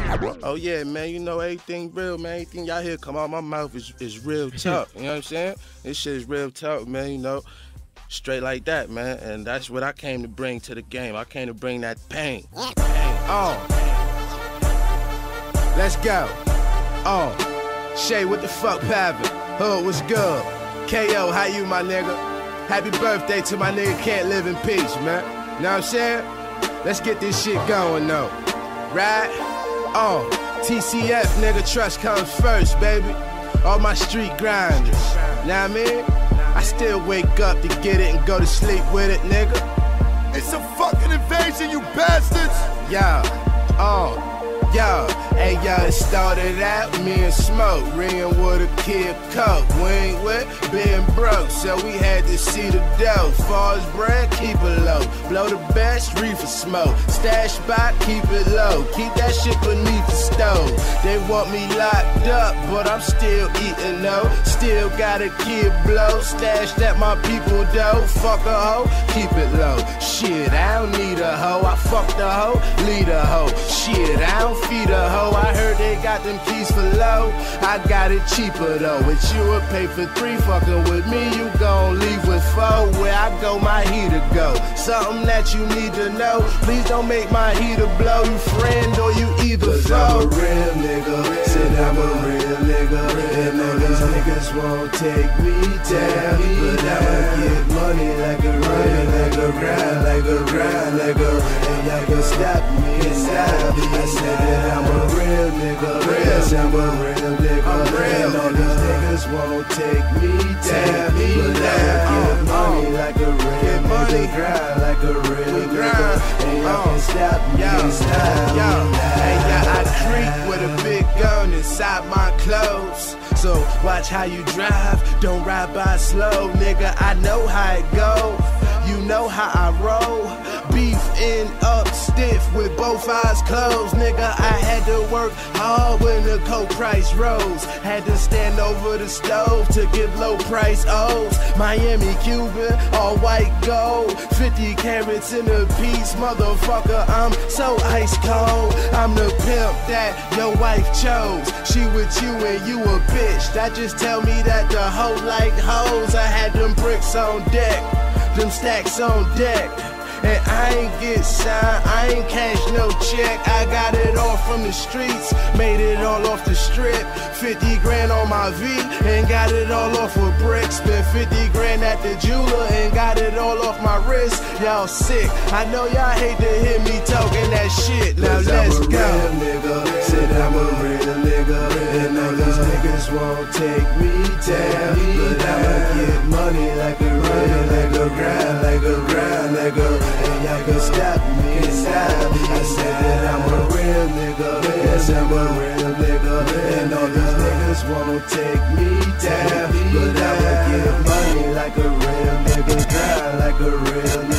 Oh yeah, man, you know everything real, man. Everything y'all hear come out my mouth is real talk. You know what I'm saying? This shit is real talk, man, you know. Straight like that, man. And that's what I came to bring to the game. I came to bring that pain. Let's go. Shay, what the fuck poppin'? Hood, what's good? KO, how you, my nigga? Happy birthday to my nigga Can't Live in Peace, man. Know what I'm saying? Let's get this shit going, though. Right? TCF, nigga, trust comes first, baby. All my street grinders. Know what I mean? I still wake up to get it and go to sleep with it, nigga. It's a fucking invasion, you bastards! Hey, it started out, me and Smoke, ringing with a kid coke. We ain't with being broke, so we had to see the dough. Far as bread, keep it low. Blow the best, reefer smoke. Stash spot, keep it low. Keep that shit beneath the stove. They want me locked up, but I'm still eating though. Still got a kid blow. Stash that my people do. Fuck a hoe, keep it low. Shit, I don't need a hoe. I fuck the hoe, lead a hoe. Shit, I don't feed a hoe. I heard they got them keys for low. I got it cheaper though. With you would pay for 3, fucking with me you gon' leave with 4. Where I go, my heater go. Something that you need to know. Please don't make my heater blow. You friend or you either foe. I'm a real nigga, said I'm a real nigga. And all these niggas won't take me down. But I'ma get money like a rain, like a grind, like a grind, like a rain. Y'all can stop me now. I said that I'm a real nigga, yes, I'm a real nigga. And all these niggas won't take me down. But I'ma get money like a real nigga, grind like a real nigga. And y'all can stop me now. I creep with a big gun inside my clothes. So watch how you drive, don't ride by slow, nigga. I know how it go, you know how I roll. Beef in up stiff with both eyes closed, nigga. I had to work hard when the coke price rose. Had to stand over the stove to get low price O's. Miami Cuban, all white gold, 50 carats in a piece, motherfucker. I'm so ice cold. I'm the pimp that your wife chose. She with you and you a bitch. That just tell me that the hoe like hoes. I had them bricks on deck, them stacks on deck. And I ain't get signed, I ain't cash no check. I got it all from the streets, made it all off the strip. 50 grand on my V, and got it all off a brick. Spent 50 grand at the jeweler, and got it all off my wrist. Y'all sick, I know y'all hate to hear me talking that shit. Now let's go. I'm a real nigga, said I'm a real nigga. And all these niggas won't take me down. But I'ma get money like a rain, like a grind, like a grind, like a. And y'all can stop me now. I said that I'm a real nigga, yes, I'm a real nigga. And all these niggas won't take me down. But I'ma get money like a real nigga, grind like a real nigga.